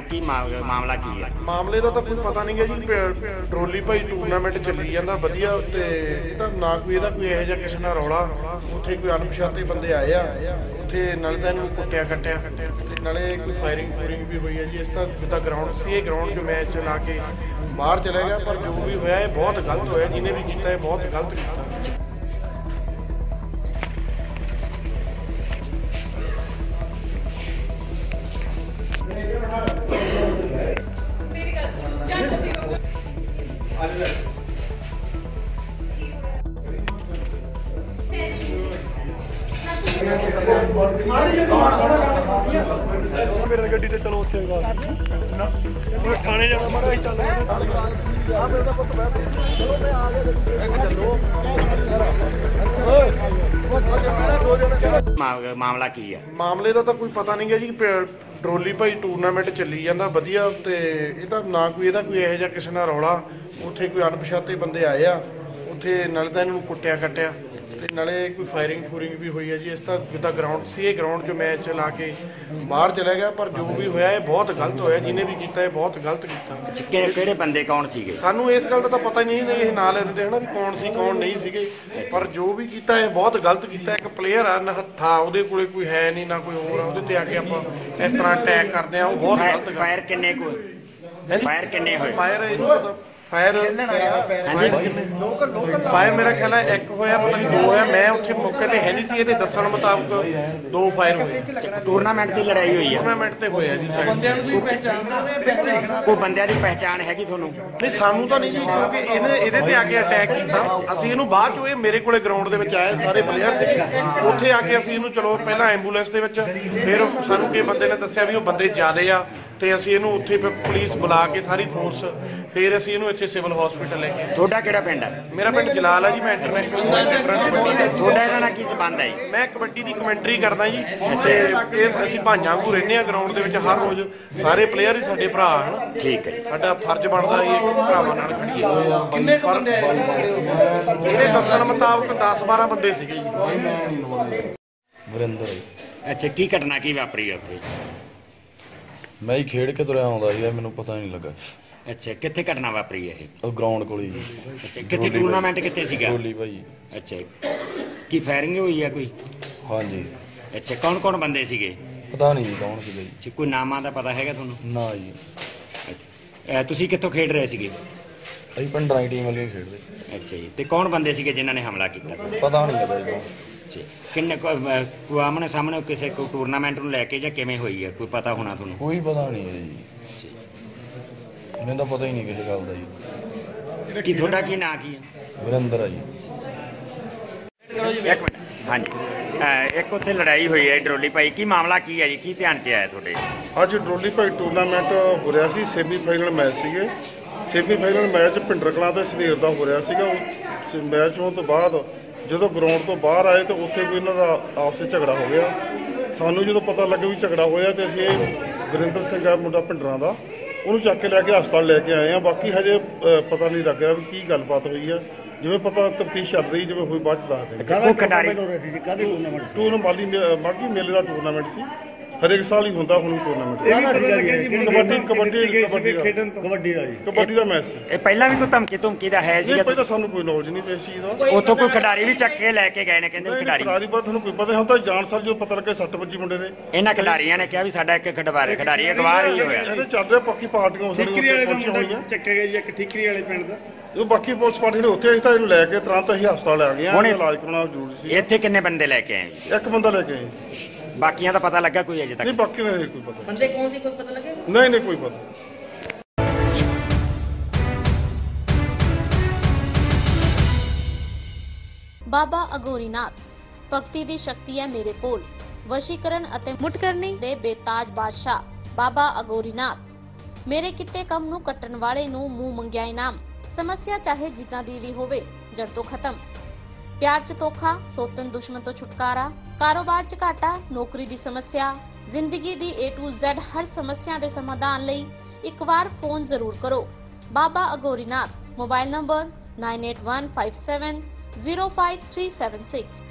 की मामला की है? मामले का तो कोई पता नहीं है जी। ट्रोली भाई टूरनामेंट चली जाता वधिया ते इहदा ना कोई इहदा कोई इहो जिहा किसे नाल रौला। उत्थे कोई अणपछाते बंदे आए आ, उत्थे नाले तां इहनूं कुੱਟਿਆ ਕੱਟਿਆ ते नाले कोई फायरिंग फूरिंग भी हुई है जी। इस तरह जिद्दां ग्राउंड सी ये ग्राउंड जो मैच ला के बाहर चला गया, पर जो भी होया ये बहुत गलत होया। जिन्हें भी कीता ये बहुत गलत कीता। मेरे गड्डी ते चलो उत्थे ठाणे जाना माड़ा चल मामला की है? मामले का तो कोई पता नहीं है जी। ट्रोली भाई टूरनामेंट चली जाता वधिया ते इहदा ना कोई इहदा कोई इहो जिहा किसे नाल रौला। उत्थे कोई अणपछाते बंदे आए आ, उत्थे नाले तां इहनूं कुੱਟਿਆ ਕੱਟਿਆ ते नाले कोई फायरिंग फूरिंग भी हुई है जी। इस तरह जिद्दां ग्राउंड सी ये ग्राउंड जो मैच ला के बाहर चला गया, पर जो भी होया ये बहुत गलत होया। जिन्हें भी कीता ये बहुत गलत कीता। किहड़े बंदे कौन सीगे? सानू इस गल का तो पता ही नहीं, ये ना ले दिंदे है ना भी कौन सी कौन नहीं सीगे, पर जो भी कीता ये बहुत गलत कीता। एक प्लेयर आ नहत्था, ਉਹਦੇ ਕੋਲੇ ਕੋਈ ਹੈ ਨਹੀਂ ਨਾ ਕੋਈ ਹੋਰ ਆ, ਉਹਦੇ ਤੇ ਆ ਕੇ ਆਪਾਂ ਇਸ ਤਰ੍ਹਾਂ ਅਟੈਕ ਕਰਦੇ ਆ, ਉਹ ਬਹੁਤ ਗਲਤ ਗੱਲ। फायर किन्ने को फायर किन्ने होए? फायर फायर मेरा ख्याल है एक होया, पता नहीं दो है। मैं उत्थे मौके ते है नहीं सी, ਇਹਦੇ ਦੱਸਣ ਮੁਤਾਬਕ 2 फायर होए। टूरनामेंट की लड़ाई हुई है? टूरनामेंट ते होया जी। कोई बंदे की पहचान हैगी ਤੁਹਾਨੂੰ? नहीं सानू तो नहीं जी, क्योंकि ਇਹਦੇ ਤੇ ਆ ਕੇ ਅਟੈਕ ਕੀਤਾ। ਅਸੀਂ ਇਹਨੂੰ ਬਾਅਦ ਚੋਂ, ਇਹ ਮੇਰੇ ਕੋਲੇ ਗਰਾਊਂਡ ਦੇ ਵਿੱਚ ਆਏ ਸਾਰੇ ਪਲੇਅਰ ਸੀ, ਉੱਥੇ ਆ ਕੇ ਅਸੀਂ ਇਹਨੂੰ ਚਲੋ ਪਹਿਲਾਂ ਐਂਬੂਲੈਂਸ ਦੇ ਵਿੱਚ, ਫਿਰ ਸਾਨੂੰ ਕਿਸੇ ਬੰਦੇ ਨੇ ਦੱਸਿਆ ਵੀ ਉਹ ਬੰਦੇ ਜ਼ਿਆਦੇ ਆ, ਤੇ ਅਸੀਂ ਇਹਨੂੰ ਉੱਥੇ ਪੁਲਿਸ ਬੁਲਾ ਕੇ ਸਾਰੀ ਫੋਰਸ, ਫਿਰ ਅਸੀਂ ਇਹਨੂੰ ਇੱਥੇ ਸਿਵਲ ਹਸਪੀਟਲ ਲੈ ਕੇ। ਤੁਹਾਡਾ ਕਿਹੜਾ ਪਿੰਡ ਹੈ? ਮੇਰਾ ਪਿੰਡ ਜਲਾਲ ਹੈ ਜੀ। ਮੈਂ ਇੰਟਰਨੈਸ਼ਨਲ ਕਬੱਡੀ ਦੇ। ਤੁਹਾਡਾ ਇਹਨਾਂ ਨਾਲ ਕੀ ਸੰਬੰਧ ਹੈ? ਮੈਂ ਕਬੱਡੀ ਦੀ ਕਮੈਂਟਰੀ ਕਰਦਾ ਜੀ। ਇਹ ਅਸੀਂ ਭਾਈਆਂ ਵਾਂਗੂ ਰਹਿੰਦੇ ਆ ਗਰਾਊਂਡ ਦੇ ਵਿੱਚ ਹਰ ਰੋਜ਼। ਸਾਰੇ ਪਲੇਅਰ ਹੀ ਸਾਡੇ ਭਰਾ ਹਨ। ਠੀਕ ਹੈ, ਸਾਡਾ ਫਰਜ਼ ਬਣਦਾ ਜੀ ਭਰਾਵਾਂ ਨਾਲ ਖੜੀਏ। ਕਿੰਨੇ ਬੰਦੇ? ਇਹਦੇ ਦੱਸਣ ਮੁਤਾਬਕ 10-12 ਬੰਦੇ ਸੀਗੇ ਜੀ। ਵਰਿੰਦਰ। ਅੱਛਾ, ਕੀ ਘਟਨਾ ਕੀ ਵਾਪਰੀ ਉੱਥੇ? ਮੈਂ ਹੀ ਖੇਡ ਕੇ ਤੁਰਿਆ ਆਉਂਦਾ ਸੀ, ਮੈਨੂੰ ਪਤਾ ਨਹੀਂ ਲੱਗਾ। ਅੱਛਾ, ਕਿੱਥੇ ਘਟਨਾ ਵਾਪਰੀ ਹੈ ਇਹ? ਉਹ ਗਰਾਊਂਡ ਕੋਲ ਹੀ। ਅੱਛਾ, ਕਿੱਥੇ ਟੂਰਨਾਮੈਂਟ ਕਿੱਥੇ ਸੀਗਾ? ਟੋਲੀ ਭਾਈ। ਅੱਛਾ, ਕੀ ਫਾਇਰਿੰਗ ਹੋਈ ਹੈ ਕੋਈ? ਹਾਂਜੀ। ਅੱਛਾ, ਕੌਣ ਕੌਣ ਬੰਦੇ ਸੀਗੇ? ਪਤਾ ਨਹੀਂ ਜੀ ਕੌਣ ਸੀਗਾ ਜੀ। ਅੱਛਾ, ਕੋਈ ਨਾਮਾਂ ਦਾ ਪਤਾ ਹੈਗਾ ਤੁਹਾਨੂੰ? ਨਾ ਜੀ। ਅੱਛਾ, ਤੁਸੀਂ ਕਿੱਥੋਂ ਖੇਡ ਰਹੇ ਸੀਗੇ? ਅਸੀਂ ਪਿੰਡਾਂ ਦੀ ਟੀਮ ਵਾਲੀ ਖੇਡਦੇ। ਅੱਛਾ ਜੀ, ਤੇ ਕੌਣ ਬੰਦੇ ਸੀਗੇ ਜਿਨ੍ਹਾਂ ਨੇ ਹਮਲਾ ਕੀਤਾ? ਪਤਾ ਨਹੀਂ ਲੱਗਾ ਜੀ। ਅੱਛਾ, ਕਿੰਨੇ ਕੋਈ ਆਮਣੇ ਸਾਹਮਣੇ ਕਿਸੇ ਕੋਈ ਟੂਰਨਾਮੈਂਟ ਨੂੰ ਲੈ ਕੇ ਜਾਂ ਕਿਵੇਂ ਹੋਈ ਹੈ, ਕੋਈ ਪਤਾ ਹੋਣਾ ਤੁਹਾਨੂੰ? ਕੋਈ ਪਤਾ ਨਹੀਂ ਹੈ ਜੀ, ਮੈਨੂੰ ਤਾਂ ਪਤਾ ਹੀ ਨਹੀਂ ਕਿਸੇ ਗੱਲ ਦਾ ਜੀ। ਕੀ ਤੁਹਾਡਾ ਕੀ ਨਾਂ ਕੀ ਹੈ? ਵਰਿੰਦਰ ਆ ਜੀ। ਇੱਕ ਮਿੰਟ। ਹਾਂਜੀ, ਇੱਕ ਉੱਥੇ ਲੜਾਈ ਹੋਈ ਹੈ ਡਰੋਲੀ ਭਾਈ, ਕੀ ਮਾਮਲਾ ਕੀ ਹੈ ਜੀ? ਕੀ ਧਿਆਨ 'ਚ ਆਇਆ ਤੁਹਾਡੇ? ਅੱਜ ਡਰੋਲੀ ਭਾਈ ਟੂਰਨਾਮੈਂਟ ਹੋ ਰਿਹਾ ਸੀ। ਸੈਮੀਫਾਈਨਲ ਮੈਚ ਸੀਗੇ। ਸੈਮੀਫਾਈਨਲ ਮੈਚ ਭਿੰਡਰ ਕਲਾਂ ਤੇ ਸਨੇਰ ਦਾ ਹੋ ਰਿਹਾ ਸੀਗਾ। ਮੈਚ ਹੋਣ ਤੋਂ ਬਾਅਦ ਜਦੋਂ ਗਰਾਊਂਡ ਤੋਂ ਬਾਹਰ ਆਏ ਤਾਂ ਉੱਥੇ ਕੋਈ ਇਹਨਾਂ ਦਾ ਆਪਸ ਵਿੱਚ ਝਗੜਾ ਹੋ ਗਿਆ। ਸਾਨੂੰ ਜਦੋਂ ਪਤਾ ਲੱਗਾ ਵੀ ਝਗੜਾ ਹੋਇਆ ਤੇ ਅਸੀਂ ਗੁਰਿੰਦਰ ਸਿੰਘ ਆ ਮੁੰਡਾ ਭਿੰਡਰਾਂ ਦਾ, ਉਹਨੂੰ ਚੱਕ ਕੇ ਲੈ ਕੇ ਹਸਪਤਾਲ ਲੈ ਕੇ ਆਏ ਆ। ਬਾਕੀ ਹਜੇ ਪਤਾ ਨਹੀਂ ਲੱਗਿਆ ਵੀ ਕੀ ਗੱਲਬਾਤ ਹੋਈ ਆ। ਜਿਵੇਂ ਪਤਾ ਤਫਤੀਸ਼ ਚੱਲ ਰਹੀ, ਜਿਵੇਂ ਕੋਈ ਬਾਅਦ ਚ ਦੱਸ ਦੇਣਗੇ। ਟੂਰਨਾਮੈਂਟ ਮਾਘੀ ਮੇਲੇ ਦਾ ਟੂਰਨਾਮੈਂਟ ਸੀ। ਹਰੇਕ ਸਾਲ ਹੀ ਹੁੰਦਾ ਹੁਣ ਟੂਰਨਾਮੈਂਟ। ਕਬੱਡੀ ਦਾ ਮੈਚ ਸੀ। ਇਹ ਪਹਿਲਾਂ ਵੀ ਕੋਈ ਧਮਕੀ ਦਾ ਹੈ ਸੀਗਾ? ਪਹਿਲਾਂ ਸਾਨੂੰ ਕੋਈ ਨੌਲੇਜ ਨਹੀਂ ਇਸ ਚੀਜ਼ ਦਾ। ਉੱਥੋਂ ਕੋਈ ਖਿਡਾਰੀ ਵੀ ਚੱਕ ਕੇ ਲੈ ਕੇ ਗਏ ਨੇ, ਕਹਿੰਦੇ ਖਿਡਾਰੀ ਬਾਰੇ ਤੁਹਾਨੂੰ ਕੋਈ ਪਤਾ? ਹੁਣ ਤਾਂ ਜਾਣ ਸਰ ਜਦੋਂ ਪਤਾ ਲੱਗੇ 6 ਵਜੇ ਮੁੰਡੇ ਦੇ। ਇਹਨਾਂ ਖਿਡਾਰੀਆਂ ਨੇ ਕਿਹਾ ਵੀ ਸਾਡਾ ਇੱਕ ਖਿਡਾਰੀ ਅਗਵਾ ਵੀ ਹੋਇਆ। ਇਹਦੇ ਚੱਲ ਰਿਹਾ ਪੱਕੀ ਪਾਰਟੀਆਂ ਪਹੁੰਚੀਆਂ ਹੋਈਆਂ। ਚੱਕੇ ਗਏ ਜੀ ਇੱਕ ਠੀਕਰੀ ਵਾਲੇ ਪਿੰਡ ਦਾ। ਉਹ ਬਾਕੀ ਪੁਲਿਸ ਪਾਰਟੀ ਨੇ ਉੱਥੇ ਅਸੀਂ ਤਾਂ ਇਹਨੂੰ ਲੈ ਕੇ ਤੁਰੰਤ ਅਸੀਂ ਹਸਪਤਾਲ ਆ ਗਏ ਆ। ਇਲਾਜ ਕਰਾਉਣਾ ਜ਼ਰੂਰੀ ਸੀ। ਇੱਥੇ ਕਿੰਨੇ ਬੰਦੇ ਲੈ ਕੇ ਆਏ? ਇੱਕ ਬੰਦਾ ਲੈ ਕੇ ਆਏ। ਬਾਕੀਆਂ ਦਾ ਪਤਾ ਲੱਗਾ ਕੋਈ ਅਜੇ ਤੱਕ? ਨਹੀਂ, ਬਾਕੀ ਦਾ ਕੋਈ ਪਤਾ। ਬੰਦੇ ਕੌਣ ਸੀ, ਕੋਈ ਪਤਾ ਲੱਗੇ? ਨਹੀਂ ਕੋਈ ਪਤਾ। ਬਾਬਾ ਅਗੋਰੀਨਾਥ ਭਗਤੀ ਦੀ ਸ਼ਕਤੀ ਹੈ ਮੇਰੇ ਕੋਲ। ਵਸ਼ੀਕਰਨ ਅਤੇ ਮੁਟਕਰਨੀ ਦੇ ਬੇਤਾਜ ਬਾਦਸ਼ਾਹ ਬਾਬਾ ਅਗੋਰੀਨਾਥ ਮੇਰੇ ਕਿਤੇ ਕੰਮ ਨੂੰ ਕੱਟਣ ਵਾਲੇ ਨੂੰ ਮੂੰਹ ਮੰਗਿਆ ਇਨਾਮ। ਸਮੱਸਿਆ ਚਾਹੇ ਜਿੱਦਾਂ ਦੀ ਵੀ ਹੋਵੇ ਜੜ ਤੋਂ ਖਤਮ। ਪਿਆਰ 'ਚ ਧੋਖਾ, ਸੋਤਨ ਦੁਸ਼ਮਣ ਤੋਂ ਛੁਟਕਾਰਾ, ਕਾਰੋਬਾਰ 'ਚ ਘਾਟਾ, ਨੌਕਰੀ ਦੀ ਸਮੱਸਿਆ, ਜ਼ਿੰਦਗੀ ਦੀ A to Z ਹਰ ਸਮੱਸਿਆ ਦੇ ਸਮਾਧਾਨ ਲਈ ਇੱਕ ਵਾਰ ਫੋਨ ਜ਼ਰੂਰ ਕਰੋ। ਬਾਬਾ ਅਗੋਰੀਨਾਥ। Mobile number 9815705376।